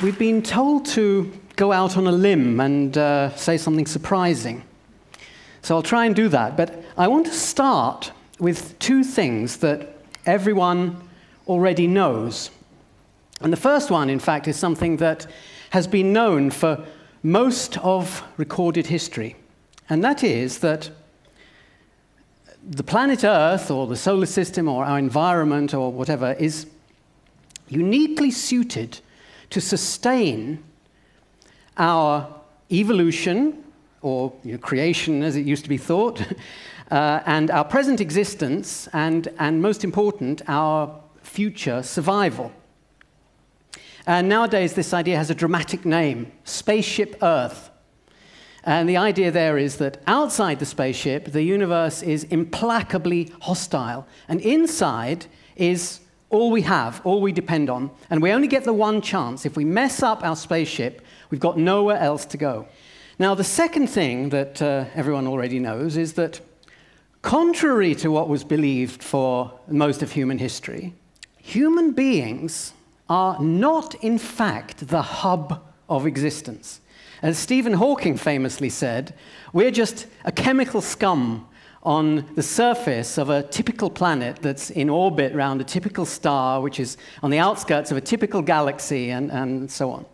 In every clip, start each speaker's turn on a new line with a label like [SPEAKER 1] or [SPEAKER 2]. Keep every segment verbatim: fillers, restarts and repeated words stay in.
[SPEAKER 1] We've been told to go out on a limb and uh, say something surprising. So I'll try and do that. But I want to start with two things that everyone already knows. And the first one, in fact, is something that has been known for most of recorded history. And that is that the planet Earth, or the solar system, or our environment, or whatever, is uniquely suited to sustain our evolution, or you know, creation as it used to be thought, uh, and our present existence, and, and most important, our future survival. And nowadays, this idea has a dramatic name, Spaceship Earth. And the idea there is that outside the spaceship, the universe is implacably hostile, and inside is all we have, all we depend on, and we only get the one chance. If we mess up our spaceship, we've got nowhere else to go. Now, the second thing that uh, everyone already knows is that, contrary to what was believed for most of human history, human beings are not, in fact, the hub of existence. As Stephen Hawking famously said, we're just a chemical scum on the surface of a typical planet that's in orbit around a typical star, which is on the outskirts of a typical galaxy, and, and so on.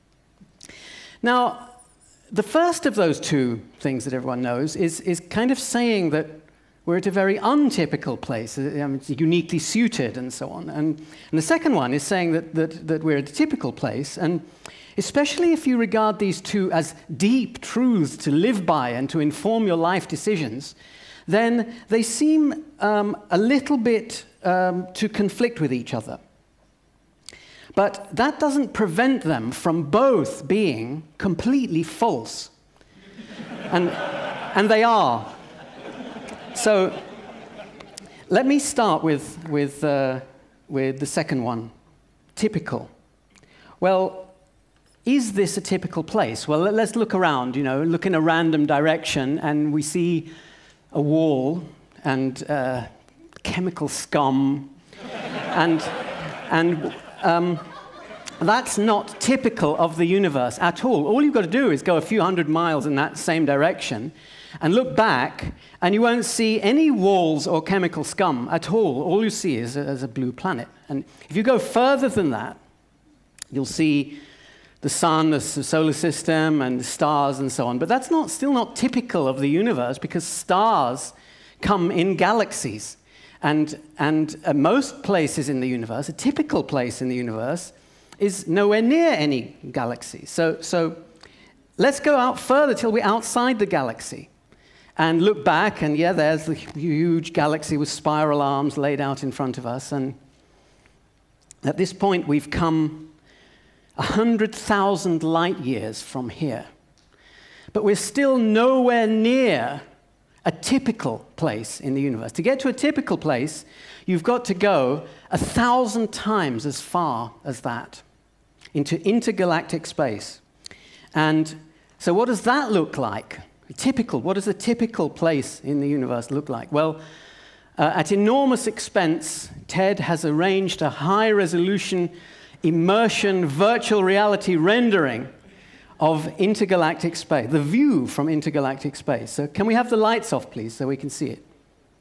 [SPEAKER 1] Now, the first of those two things that everyone knows is, is kind of saying that we're at a very untypical place, it's uniquely suited, and so on. And, and the second one is saying that, that, that we're at a typical place, and especially if you regard these two as deep truths to live by and to inform your life decisions, then they seem um, a little bit um, to conflict with each other. But that doesn't prevent them from both being completely false. and, and they are. So let me start with, with, uh, with the second one, typical. Well, is this a typical place? Well, let's look around, you know, look in a random direction, and we see a wall and uh, chemical scum, and, and um, that's not typical of the universe at all. All you've got to do is go a few hundred miles in that same direction and look back, and you won't see any walls or chemical scum at all. All you see is a, is a blue planet. And if you go further than that, you'll see the sun, the solar system, and the stars, and so on. But that's not, still not typical of the universe, because stars come in galaxies. And, and uh, most places in the universe, a typical place in the universe, is nowhere near any galaxy. So, so let's go out further till we're outside the galaxy and look back, and yeah, there's the huge galaxy with spiral arms laid out in front of us. And at this point, we've come one hundred thousand light years from here. But we're still nowhere near a typical place in the universe. To get to a typical place, you've got to go a thousand times as far as that into intergalactic space. And so what does that look like? Typical. What does a typical place in the universe look like? Well, uh, at enormous expense, TED has arranged a high-resolution immersion virtual reality rendering of intergalactic space, the view from intergalactic space. So can we have the lights off, please, so we can see it?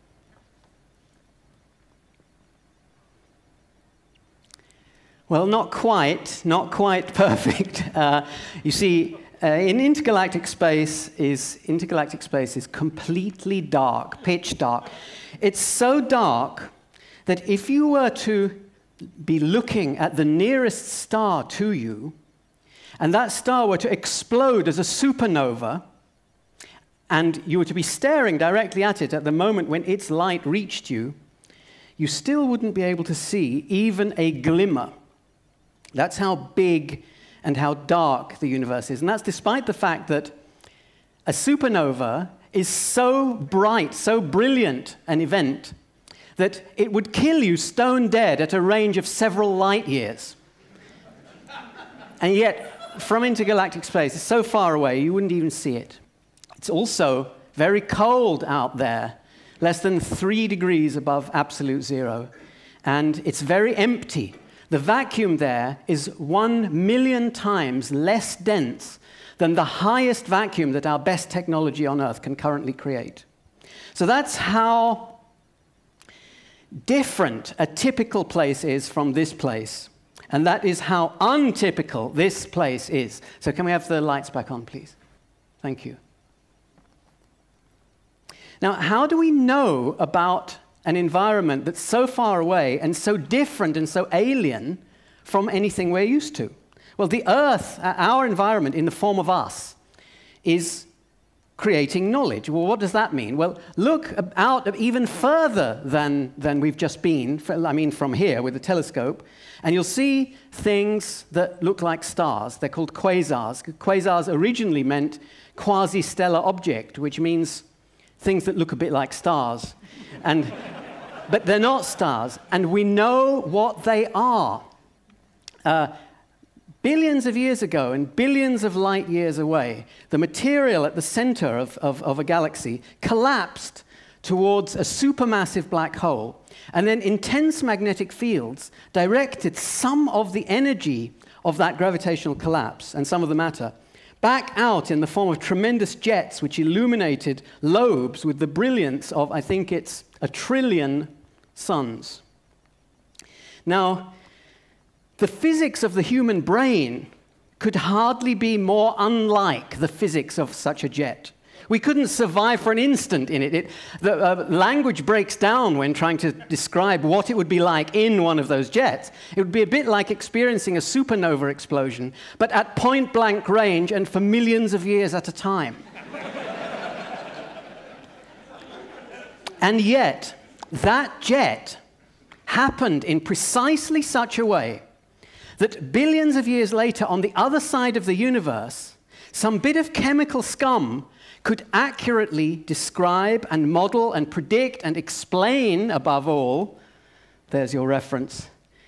[SPEAKER 1] Well, not quite, not quite perfect. Uh, you see, uh, in intergalactic space is intergalactic space is completely dark, pitch dark. It's so dark that if you were to be looking at the nearest star to you, and that star were to explode as a supernova, and you were to be staring directly at it at the moment when its light reached you, you still wouldn't be able to see even a glimmer. That's how big and how dark the universe is. And that's despite the fact that a supernova is so bright, so brilliant an event, that it would kill you stone dead at a range of several light years. And yet, from intergalactic space, it's so far away, you wouldn't even see it. It's also very cold out there, less than three degrees above absolute zero. And it's very empty. The vacuum there is one million times less dense than the highest vacuum that our best technology on Earth can currently create. So that's how different a typical place is from this place. And that is how untypical this place is. So can we have the lights back on, please? Thank you. Now, how do we know about an environment that's so far away and so different and so alien from anything we're used to? Well, the Earth, our environment in the form of us, is creating knowledge. Well, what does that mean? Well, look out even further than, than we've just been, I mean from here with the telescope, and you'll see things that look like stars. They're called quasars. Quasars originally meant quasi-stellar object, which means things that look a bit like stars. And, but they're not stars, and we know what they are. Uh, Billions of years ago and billions of light years away, the material at the center of, of, of a galaxy collapsed towards a supermassive black hole. And then intense magnetic fields directed some of the energy of that gravitational collapse and some of the matter back out in the form of tremendous jets which illuminated lobes with the brilliance of, I think it's a trillion suns. Now, the physics of the human brain could hardly be more unlike the physics of such a jet. We couldn't survive for an instant in it. it the uh, language breaks down when trying to describe what it would be like in one of those jets. It would be a bit like experiencing a supernova explosion, but at point-blank range and for millions of years at a time. And yet, that jet happened in precisely such a way that billions of years later, on the other side of the universe, some bit of chemical scum could accurately describe and model and predict and explain, above all, there's your reference,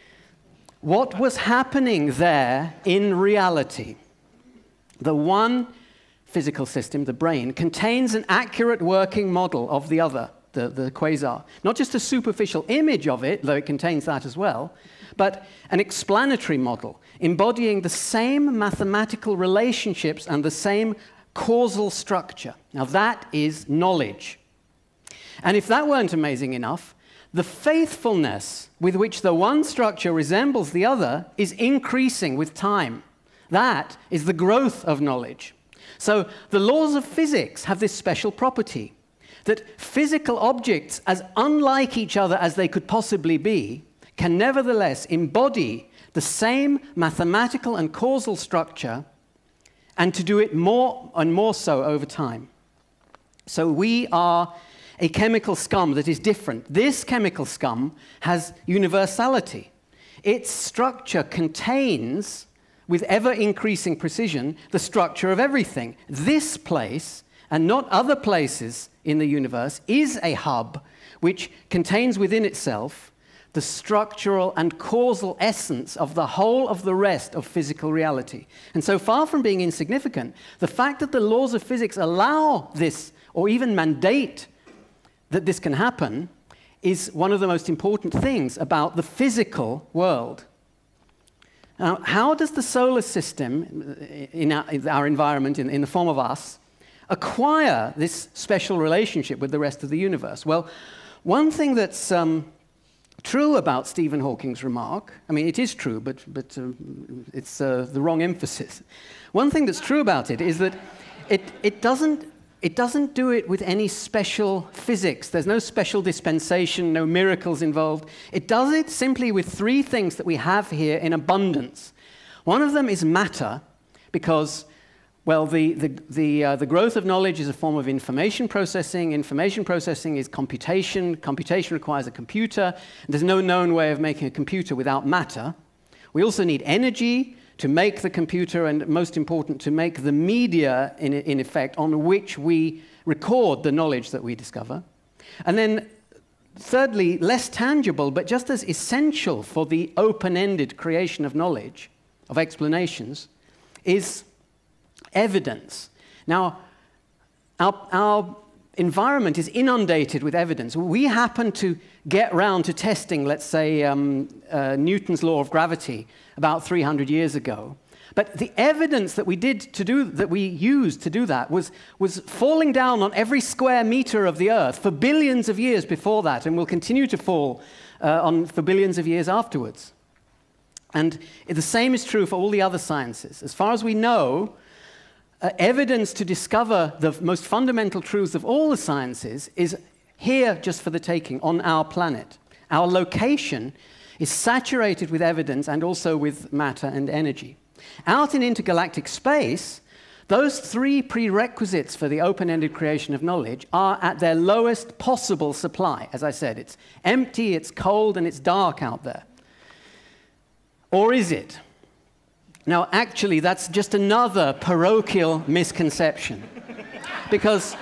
[SPEAKER 1] what was happening there in reality. The one physical system, the brain, contains an accurate working model of the other, the, the quasar. Not just a superficial image of it, though it contains that as well, but an explanatory model embodying the same mathematical relationships and the same causal structure. Now that is knowledge. And if that weren't amazing enough, the faithfulness with which the one structure resembles the other is increasing with time. That is the growth of knowledge. So the laws of physics have this special property that physical objects, as unlike each other as they could possibly be, can nevertheless embody the same mathematical and causal structure, and to do it more and more so over time. So we are a chemical scum that is different. This chemical scum has universality. Its structure contains, with ever-increasing precision, the structure of everything. This place, and not other places in the universe, is a hub which contains within itself the structural and causal essence of the whole of the rest of physical reality. And so far from being insignificant, the fact that the laws of physics allow this, or even mandate that this can happen, is one of the most important things about the physical world. Now, how does the solar system, in our, in our environment, in, in the form of us, acquire this special relationship with the rest of the universe? Well, one thing that's um, true about Stephen Hawking's remark, I mean, it is true, but, but uh, it's uh, the wrong emphasis. One thing that's true about it is that it, it, doesn't, it doesn't do it with any special physics. There's no special dispensation, no miracles involved. It does it simply with three things that we have here in abundance. One of them is matter, because well, the, the, the, uh, the growth of knowledge is a form of information processing. Information processing is computation. Computation requires a computer. There's no known way of making a computer without matter. We also need energy to make the computer, and most important, to make the media, in, in effect, on which we record the knowledge that we discover. And then, thirdly, less tangible, but just as essential for the open-ended creation of knowledge, of explanations, is evidence. Now, our, our environment is inundated with evidence. We happen to get round to testing, let's say, um, uh, Newton's law of gravity about three hundred years ago. But the evidence that we did to do, that we used to do that was, was falling down on every square meter of the Earth for billions of years before that, and will continue to fall uh, on for billions of years afterwards. And the same is true for all the other sciences. As far as we know, uh, evidence to discover the most fundamental truths of all the sciences is here just for the taking on our planet. Our location is saturated with evidence and also with matter and energy. Out in intergalactic space, those three prerequisites for the open-ended creation of knowledge are at their lowest possible supply. As I said, it's empty, it's cold, and it's dark out there. Or is it? Now, actually, that's just another parochial misconception. Because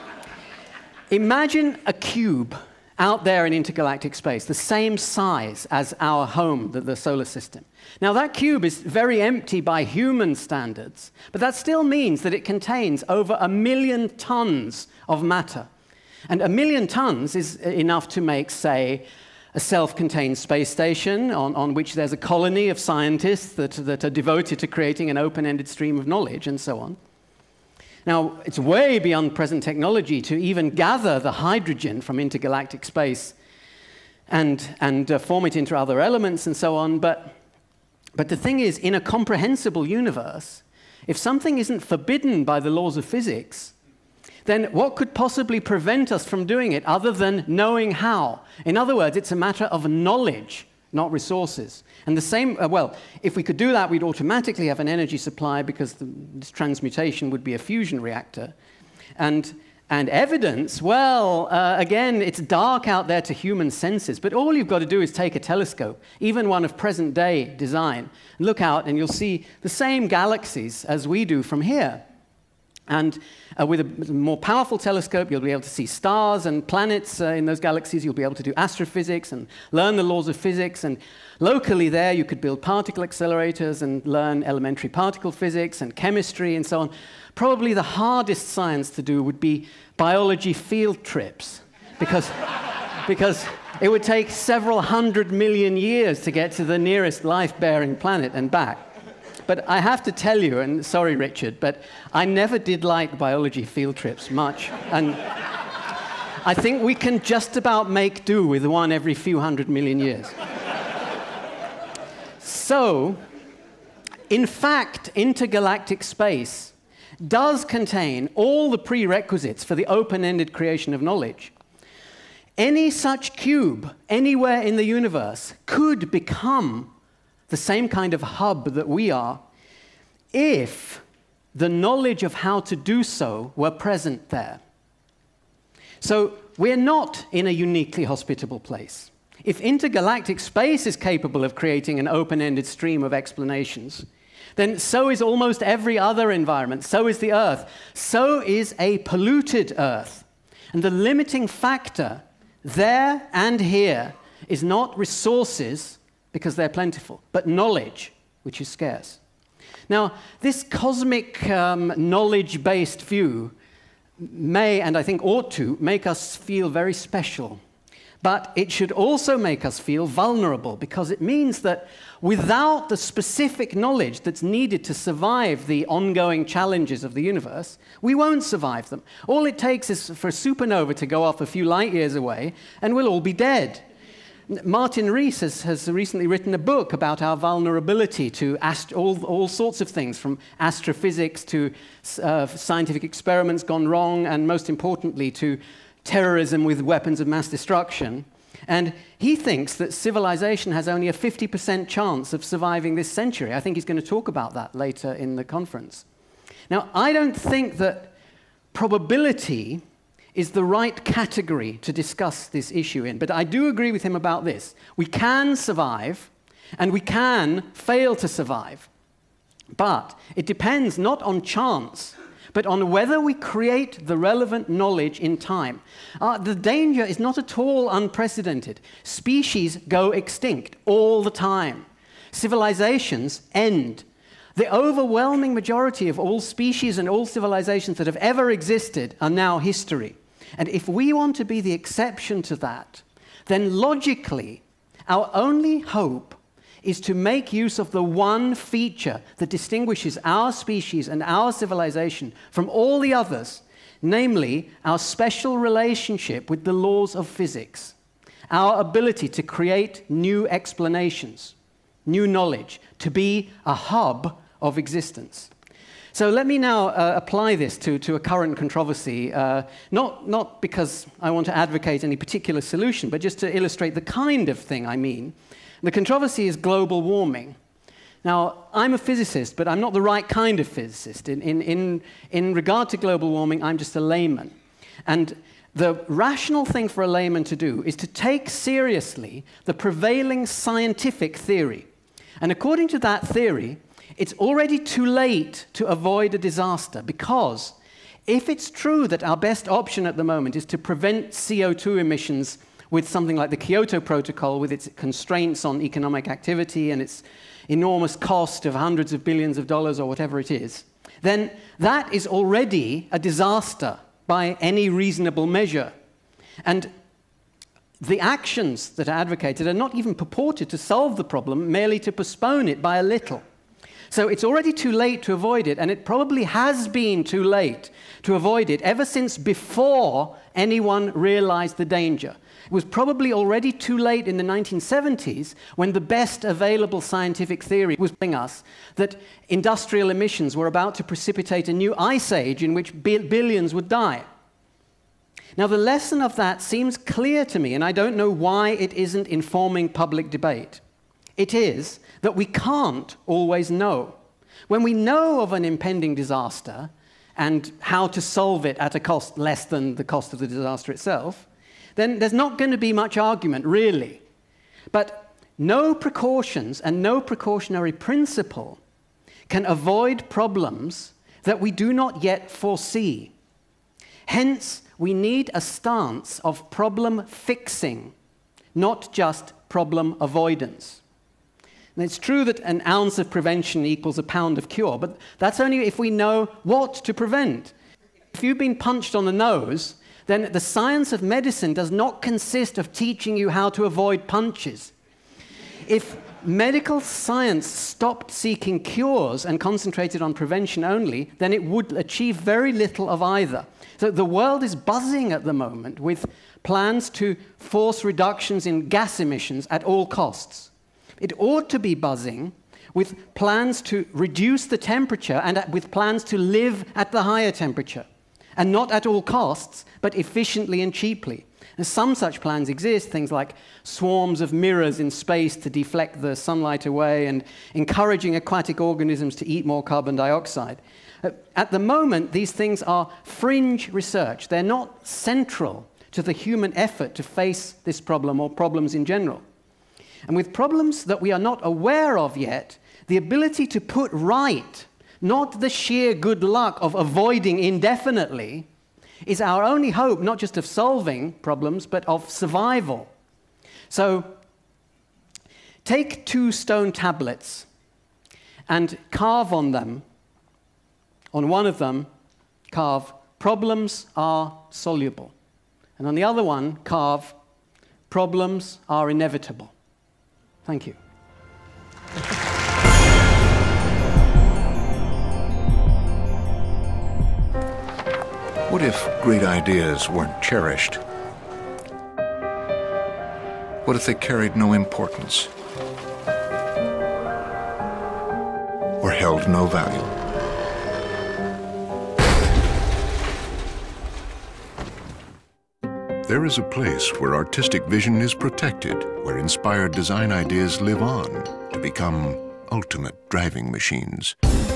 [SPEAKER 1] imagine a cube out there in intergalactic space, the same size as our home, the, the solar system. Now, that cube is very empty by human standards, but that still means that it contains over a million tons of matter. And a million tons is enough to make, say, a self-contained space station on, on which there's a colony of scientists that, that are devoted to creating an open-ended stream of knowledge and so on. Now, it's way beyond present technology to even gather the hydrogen from intergalactic space and, and uh, form it into other elements and so on, but, but the thing is, in a comprehensible universe, if something isn't forbidden by the laws of physics, then what could possibly prevent us from doing it other than knowing how? In other words, it's a matter of knowledge, not resources. And the same, uh, well, if we could do that, we'd automatically have an energy supply because the, this transmutation would be a fusion reactor. And, and evidence, well, uh, again, it's dark out there to human senses, but all you've got to do is take a telescope, even one of present-day design, look out and you'll see the same galaxies as we do from here. And uh, with a more powerful telescope, you'll be able to see stars and planets uh, in those galaxies. You'll be able to do astrophysics and learn the laws of physics. And locally there, you could build particle accelerators and learn elementary particle physics and chemistry and so on. Probably the hardest science to do would be biology field trips, because, because it would take several hundred million years to get to the nearest life-bearing planet and back. But I have to tell you, and sorry, Richard, but I never did like biology field trips much. And I think we can just about make do with one every few hundred million years. So, in fact, intergalactic space does contain all the prerequisites for the open-ended creation of knowledge. Any such cube anywhere in the universe could become the same kind of hub that we are, if the knowledge of how to do so were present there. So we're not in a uniquely hospitable place. If intergalactic space is capable of creating an open-ended stream of explanations, then so is almost every other environment, so is the Earth, so is a polluted Earth. And the limiting factor there and here is not resources, because they're plentiful, but knowledge, which is scarce. Now, this cosmic um, knowledge-based view may, and I think ought to, make us feel very special. But it should also make us feel vulnerable, because it means that without the specific knowledge that's needed to survive the ongoing challenges of the universe, we won't survive them. All it takes is for a supernova to go off a few light years away, and we'll all be dead. Martin Rees has, has recently written a book about our vulnerability to ast all, all sorts of things, from astrophysics to uh, scientific experiments gone wrong, and most importantly, to terrorism with weapons of mass destruction. And he thinks that civilization has only a fifty percent chance of surviving this century. I think he's going to talk about that later in the conference. Now, I don't think that probability is the right category to discuss this issue in. But I do agree with him about this. We can survive, and we can fail to survive. But it depends not on chance, but on whether we create the relevant knowledge in time. Uh, the danger is not at all unprecedented. Species go extinct all the time. Civilizations end. The overwhelming majority of all species and all civilizations that have ever existed are now history. And if we want to be the exception to that, then logically, our only hope is to make use of the one feature that distinguishes our species and our civilization from all the others, namely our special relationship with the laws of physics, our ability to create new explanations, new knowledge, to be a hub of existence. So let me now uh, apply this to, to a current controversy, uh, not, not because I want to advocate any particular solution, but just to illustrate the kind of thing I mean. The controversy is global warming. Now, I'm a physicist, but I'm not the right kind of physicist. In, in, in, in regard to global warming, I'm just a layman. And the rational thing for a layman to do is to take seriously the prevailing scientific theory. And according to that theory, it's already too late to avoid a disaster, because if it's true that our best option at the moment is to prevent C O two emissions with something like the Kyoto Protocol, with its constraints on economic activity and its enormous cost of hundreds of billions of dollars or whatever it is, then that is already a disaster by any reasonable measure. And the actions that are advocated are not even purported to solve the problem, merely to postpone it by a little. So it's already too late to avoid it, and it probably has been too late to avoid it ever since before anyone realized the danger. It was probably already too late in the nineteen seventies when the best available scientific theory was telling us that industrial emissions were about to precipitate a new ice age in which billions would die. Now, the lesson of that seems clear to me, and I don't know why it isn't informing public debate. It is that we can't always know. When we know of an impending disaster and how to solve it at a cost less than the cost of the disaster itself, then there's not going to be much argument, really. But no precautions and no precautionary principle can avoid problems that we do not yet foresee. Hence, we need a stance of problem fixing, not just problem avoidance. And it's true that an ounce of prevention equals a pound of cure, but that's only if we know what to prevent. If you've been punched on the nose, then the science of medicine does not consist of teaching you how to avoid punches. If medical science stopped seeking cures and concentrated on prevention only, then it would achieve very little of either. So the world is buzzing at the moment with plans to force reductions in gas emissions at all costs. It ought to be buzzing with plans to reduce the temperature and with plans to live at the higher temperature, and not at all costs, but efficiently and cheaply. And some such plans exist, things like swarms of mirrors in space to deflect the sunlight away and encouraging aquatic organisms to eat more carbon dioxide. At the moment, these things are fringe research. They're not central to the human effort to face this problem or problems in general. And with problems that we are not aware of yet, the ability to put right, not the sheer good luck of avoiding indefinitely, is our only hope, not just of solving problems, but of survival. So, take two stone tablets and carve on them, on one of them, carve, problems are soluble. And on the other one, carve, problems are inevitable. Thank you.
[SPEAKER 2] What if great ideas weren't cherished? What if they carried no importance? Or held no value? There is a place where artistic vision is protected, where inspired design ideas live on to become ultimate driving machines.